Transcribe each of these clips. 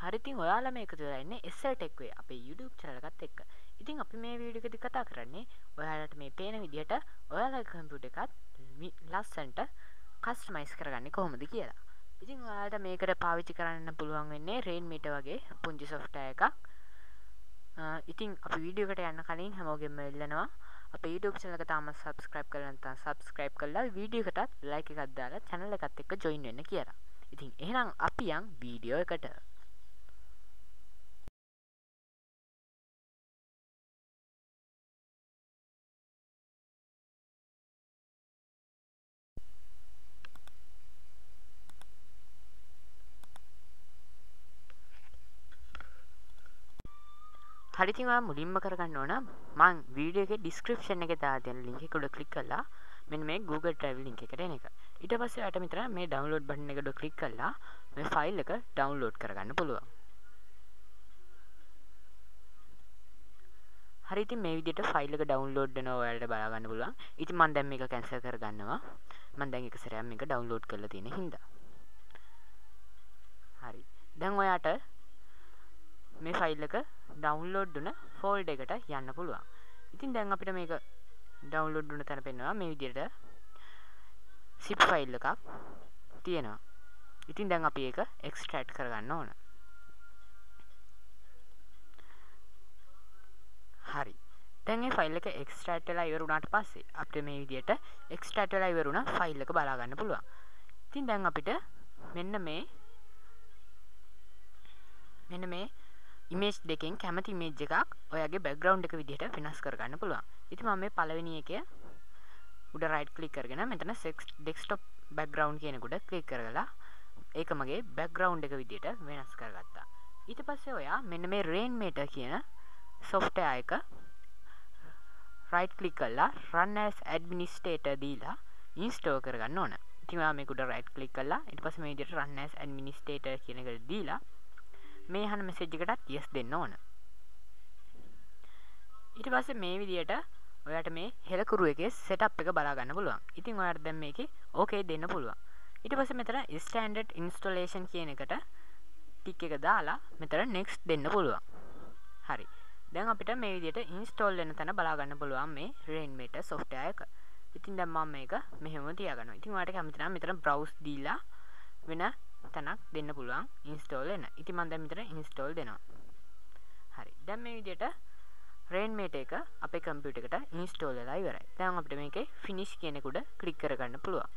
හරි ඉතින් ඔයාලා මේ එකතු වෙලා ඉන්නේ SL Tech Way අපේ YouTube channel එකත් එක්ක. ඉතින් අපි මේ වීඩියෝ එකේදී කතා කරන්නේ ඔයාලට මේ පේන විදිහට ඔයාලගේ කම්පියුටර් එකත් ලස්සනට කස්ටමයිස් කරගන්නේ කොහොමද කියලා. ඉතින් ඔයාලට මේකට පාවිච්චි කරන්න පුළුවන් වෙන්නේ Rainmeter වගේ පුංචි software එකක්. ඉතින් අපි වීඩියෝ එකට යන්න කලින් හැමෝගෙම ඉල්ලනවා අපේ YouTube channel එක තාම subscribe කරලා නැත්නම් subscribe කරලා වීඩියෝ එකටත් like එකක් දාලා channel එකත් එක්ක join වෙන්න කියලා. ඉතින් එහෙනම් අපි යන් වීඩියෝ එකට. හරි ඉතින් ඔයා මුලින්ම කරගන්න ඕන මම වීඩියෝ එකේ description එකේ දාලා තියෙන link එක උඩ click කරලා මෙන්න මේ Google Drive link එකට එන එක. ඊට පස්සේ ඔයාලට මෙතන මේ download button එක උඩ click කරලා මේ file එක download කරගන්න පුළුවන්. හරි ඉතින් මේ විදිහට file එක download වෙනවා ඔයාලට බලා ගන්න පුළුවන්. ඉතින් මම දැන් මේක cancel කරගන්නවා. මම දැන් එක සැරයක් මේක download කරලා තියෙන හින්දා. හරි. දැන් ඔයාට මේ ෆයිල් එක ඩවුන්ලෝඩ් වුණ ෆෝල්ඩර් එකට යන්න පුළුවන්. ඉතින් දැන් අපිට මේක ඩවුන්ලෝඩ් වුණ තැන පෙන්නනවා මේ විදිහට zip ෆයිල් එකක් තියෙනවා. ඉතින් දැන් අපි ඒක එක්ස්ට්‍රැක්ට් කරගන්න ඕන. හරි. දැන් මේ ෆයිල් එක එක්ස්ට්‍රැක්ට් වෙලා ඉවර වුණාට පස්සේ අපිට මේ විදිහට එක්ස්ට්‍රැක්ට් වෙලා ඉවර වුණ ෆයිල් එක බලා ගන්න පුළුවන්. ඉතින් දැන් අපිට මෙන්න මේ ඉමේජ් දෙකෙන් කැමති ඉමේජ් එකක් ඔයාගේ බෑග්ග්‍රවුන්ඩ් එක විදිහට වෙනස් කරගන්න පුළුවන්. ඉතින් මම මේ පළවෙනි එකේ උඩ රයිට් ක්ලික් කරගෙන මෙතන ඩෙස්ක්ටොප් බෑග්ග්‍රවුන්ඩ් කියන එක උඩ ක්ලික් කරලා ඒක මගේ බෑග්ග්‍රවුන්ඩ් එක විදිහට වෙනස් කරගත්තා. ඊට පස්සේ ඔයා මෙන්න මේ Rainmeter කියන software එක රයිට් ක්ලික් කරලා run as administrator දීලා install කරගන්න ඕන. ඉතින් ඔයා මේක උඩ රයිට් ක්ලික් කරලා ඊට පස්සේ මේ විදිහට run as administrator කියන එක දීලා මේ අහන මෙසේජ් එකටත් yes දෙන්න ඕන. ඊට පස්සේ මේ විදියට ඔයාට මේ හෙලකුරු එකේ setup එක බලා ගන්න පුළුවන්. ඉතින් ඔයාට දැන් මේකේ okay දෙන්න පුළුවන්. ඊට පස්සේ මෙතන standard installation කියන එකට ටික් එක දාලා මෙතන next දෙන්න පුළුවන්. හරි. දැන් අපිට මේ විදියට install වෙන තැන බලා ගන්න පුළුවන් මේ Rainmeter software එක. ඉතින් දැන් මම මේක මෙහෙම තියාගන්නවා. ඉතින් ඔයාට කැමති නම් මෙතන browse දීලා වෙන තැනක් දෙන්න පුළුවන් install වෙන. ඉතින් මම දැන් මෙතන install දෙනවා. හරි. දැන් මේ විදිහට Rainmeter එක අපේ කම්පියුටර් එකට install වෙලා ඉවරයි. දැන් අපිට මේකේ finish කියන එක උඩ click කරගන්න පුළුවන්.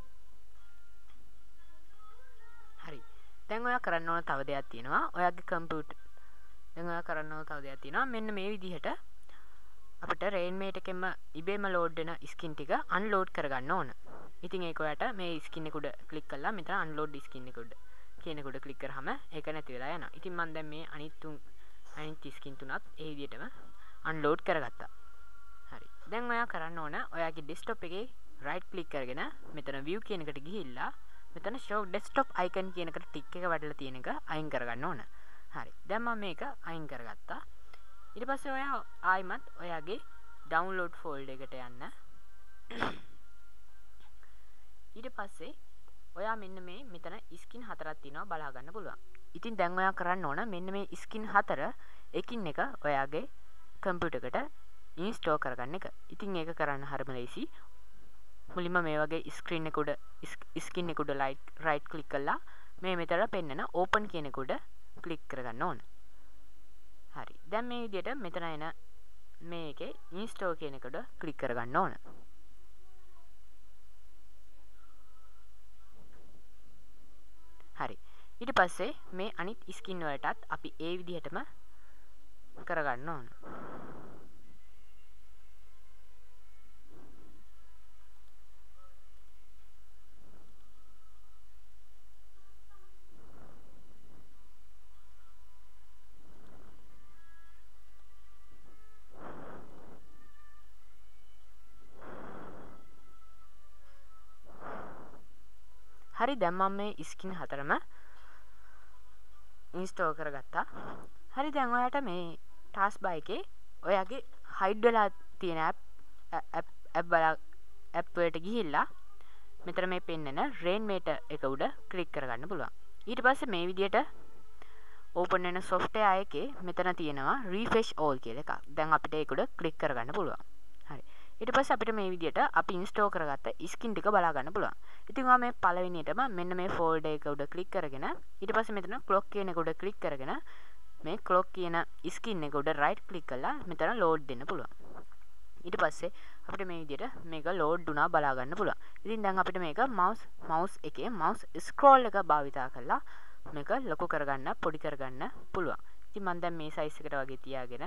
හරි. දැන් ඔයා කරන්න ඕන තව දෙයක් තියෙනවා. ඔයාගේ කම්පියුටර් දැන් ඔයා කරන්න ඕන තව දෙයක් තියෙනවා. මෙන්න මේ විදිහට අපිට Rainmeter එකෙන්ම ඉබේම load වෙන skin ටික unload කරගන්න ඕන. ඉතින් ඒක ඔයාට මේ ස්කින් එක උඩ ක්ලික් කරලා මෙතන unload ස්කින් එක උඩ කියන එක උඩ ක්ලික් කරාම ඒක නැති වෙලා යනවා. ඉතින් මම දැන් මේ අනිත් ස්කින් තුනත් ඒ විදිහටම unload කරගත්තා. හරි. දැන් ඔයා කරන්න ඕන ඔයාගේ desktop එකේ right click කරගෙන මෙතන view කියන එකට ගිහිල්ලා මෙතන show desktop icon කියන එකට ටික් එක වඩලා තියෙන එක අයින් කරගන්න ඕන. හරි. දැන් මම මේක අයින් කරගත්තා. ඊට පස්සේ ඔයා ආයිමත් ඔයාගේ download folder එකට යන්න. ඊට පස්සේ ඔයා මෙන්න මේ මෙතන ස්කින් හතරක් තියෙනවා බලා ගන්න පුළුවන්. ඉතින් දැන් ඔයා කරන්න ඕන මෙන්න මේ ස්කින් හතර එකින් එක ඔයාගේ කම්පියුටර් එකට ඉන්ස්ටෝල් කරගන්න එක. ඉතින් ඒක කරන්න හරිම ලේසි. මුලින්ම මේ වගේ ස්ක්‍රීන් එක උඩ ස්කින් එක උඩ රයිට් ක්ලික් කරලා මේ මෙතන පෙන්නන ඕපන් කියන එක උඩ ක්ලික් කරගන්න ඕන. හරි. දැන් මේ විදිහට මෙතන එන මේකේ ඉන්ස්ටෝල් කියන එක උඩ ක්ලික් කරගන්න ඕන. හරි. ඊට පස්සේ මේ අනිත් ස්කින් වලටත් අපි ඒ විදිහටම කරගන්න ඕන. හරි. දැන් මම මේ ස්කින් හතරම ඉන්ස්ටෝල් කරගත්තා. හරි. දැන් ඔයාට මේ ටාස්ක් බාර් එකේ ඔයාගේ හයිඩ් වෙලා තියෙන ඇප් වලට ගිහිල්ලා මෙතන මේ පෙන්නන Rainmeter එක උඩ ක්ලික් කරගන්න පුළුවන්. ඊට පස්සේ මේ විදිහට ඕපන් වෙන software එකේ මෙතන තියෙනවා refresh all කියලා එකක්. දැන් අපිට ඒක උඩ ක්ලික් කරගන්න පුළුවන්. හරි. ඊට පස්සේ අපිට මේ විදිහට අපි ඉන්ස්ටෝල් කරගත්ත ස්කින් ටික බලා ගන්න පුළුවන්. ඉතින් ඔයා මේ පළවෙනියටම මෙන්න මේ ෆෝල්ඩර් එක උඩ ක්ලික් කරගෙන ඊට පස්සේ මෙතන ක්ලොක් කියන එක උඩ ක්ලික් කරගෙන මේ ක්ලොක් කියන ස්කින් එක උඩ රයිට් ක්ලික් කරලා මෙතන ලෝඩ් දෙන්න පුළුවන්. ඊට පස්සේ අපිට මේ විදිහට මේක ලෝඩ් වුණා බලා ගන්න පුළුවන්. ඉතින් දැන් අපිට මේක මවුස් එකේ මවුස් ස්ක්‍රෝල් එක භාවිතා කරලා මේක ලොකු කරගන්න පොඩි කරගන්න පුළුවන්. ඉතින් මම දැන් මේ සයිස් එකට වගේ තියාගෙන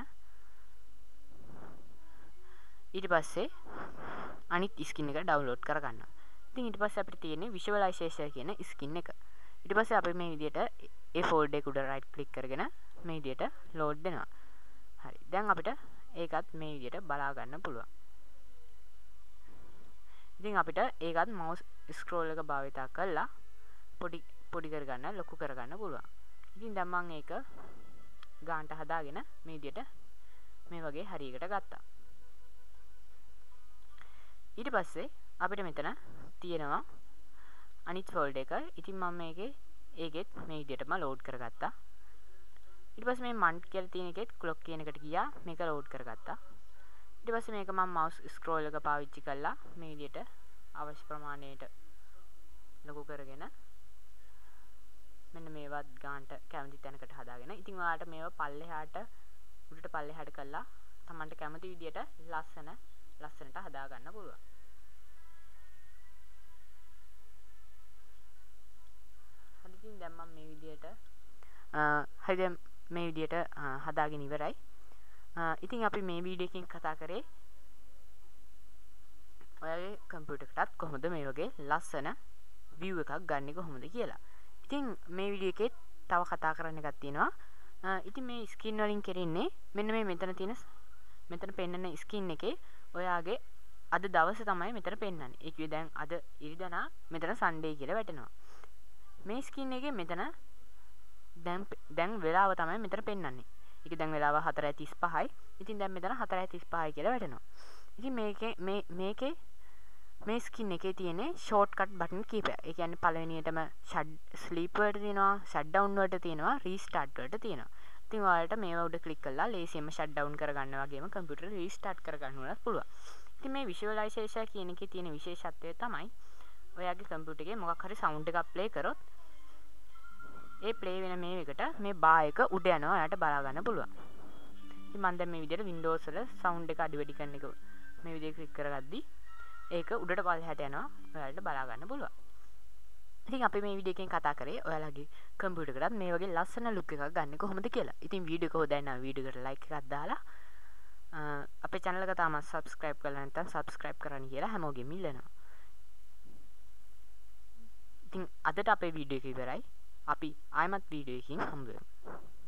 ඊට පස්සේ අනිත් ස්කින් එක ඩවුන්ලෝඩ් කරගන්නවා. ඉතින් ඊට පස්සේ අපිට තියෙන්නේ විෂුවලයිසේෂන් කියන ස්කින් එක. ඊට පස්සේ අපි මේ විදිහට ඒ ෆෝල්ඩර් එක උඩ රයිට් ක්ලික් කරගෙන මේ විදිහට ලෝඩ් දෙනවා. හරි. දැන් අපිට ඒකත් මේ විදිහට බලා ගන්න පුළුවන්. ඉතින් අපිට ඒකත් මවුස් ස්ක්‍රෝල් එක භාවිතා කරලා පොඩි කරගන්න ලොකු කරගන්න පුළුවන්. ඉතින් දැන් මම ඒක ගානට හදාගෙන මේ විදිහට මේ වගේ හරියකට ගත්තා. ඊට පස්සේ අපිට මෙතන තියෙනවා අනිත් ෆෝල්ඩර් එක. ඉතින් මම ඒකෙත් මේ විදිහටම ලෝඩ් කරගත්තා. ඊට පස්සේ මේ මන්ත් කියලා තියෙන එකෙත් ක්ලොක් කියන එකට ගියා මේක ලෝඩ් කරගත්තා. ඊට පස්සේ මේක මම මවුස් ස්ක්‍රෝල් එක පාවිච්චි කරලා මේ විදිහට අවශ්‍ය ප්‍රමාණයට ලොකු කරගෙන මෙන්න මේවත් ගානට කැමති තැනකට හදාගෙන ඉතින් ඔයාලට මේවා පල්ලෙහාට උඩට පල්ලෙහාට කරලා Tamanට කැමති විදිහට ලස්සනට හදා ගන්න පුළුවන්. හරි ඉතින් දැන් මම මේ විදිහට හදාගෙන ඉවරයි. ඉතින් අපි මේ වීඩියෝ එකකින් කතා කරේ ඔයාගේ කම්පියුටර් එකටත් කොහොමද මේ වගේ ලස්සන view එකක් ගන්න කොහොමද කියලා. ඉතින් මේ වීඩියෝ එකේ තව කතා කරන්න එකක් තියෙනවා. ඉතින් මේ ස්කින් වලින් කරන්නේ මෙන්න මේ මෙතන පෙන්නන ස්කින් එකේ ඔයාගේ අද දවසේ තමයි මෙතන පෙන්නන්නේ. ඒ කිව්වේ දැන් අද ඉරිදා මෙතන සන්ඩේ කියලා වැටෙනවා. මේ ස්කින් එකේ මෙතන දැන් වෙලාව තමයි මෙතන පෙන්නන්නේ. ඒක දැන් වෙලාව 4:35යි. ඉතින් දැන් මෙතන 4:35යි කියලා වැටෙනවා. ඉතින් මේකේ මේ ස්කින් එකේ තියෙන ෂෝට්කට් බටන් කීපයක්. ඒ කියන්නේ පළවෙනියටම ස්ලීප් වලට තියෙනවා, ෂට් ඩවුන් වලට තියෙනවා, රීස්ටාර්ට් වලට තියෙනවා. ඉතින් ඔයාලට මේවා උඩ ක්ලික් කරලා ලේසියෙන්ම ෂට් ඩවුන් කරගන්න වගේම කම්පියුටර් රීස්ටාර්ට් කරගන්න උනත් පුළුවන්. ඉතින් මේ විෂුවලයිසේෂන් කියන එකේ තියෙන විශේෂත්වය තමයි ඔයාගේ කම්පියුටර් එකේ මොකක් හරි සවුන්ඩ් එකක් ප්ලේ කරොත් ඒ ප්ලේ වෙන මේ එකට මේ බාර් එක උඩ යනවා ඔයාලට බලා ගන්න පුළුවන්. ඉතින් මම දැන් මේ විදිහට Windows වල සවුන්ඩ් එක අඩි වැඩි කරන එක මේ විදිහට ක්ලික් කරගද්දි ඒක උඩට පල්ලෙහාට යනවා ඔයාලට බලා ගන්න පුළුවන්. ඉතින් අපි මේ වීඩියෝ එකෙන් කතා කරේ ඔයාලගේ කම්පියුටර් එකකට මේ වගේ ලස්සන ලුක් එකක් ගන්න කොහොමද කියලා. ඉතින් වීඩියෝ එක හොදයි නම් වීඩියෝ එකට ලයික් එකක් දාලා අපේ channel එක තාම subscribe කරලා නැත්නම් subscribe කරන්න කියලා හැමෝගෙම ඉල්ලනවා. ඉතින් අදට අපේ වීඩියෝ එක ඉවරයි. අපි ආයෙමත් වීඩියෝ එකකින් හම්බ වෙමු.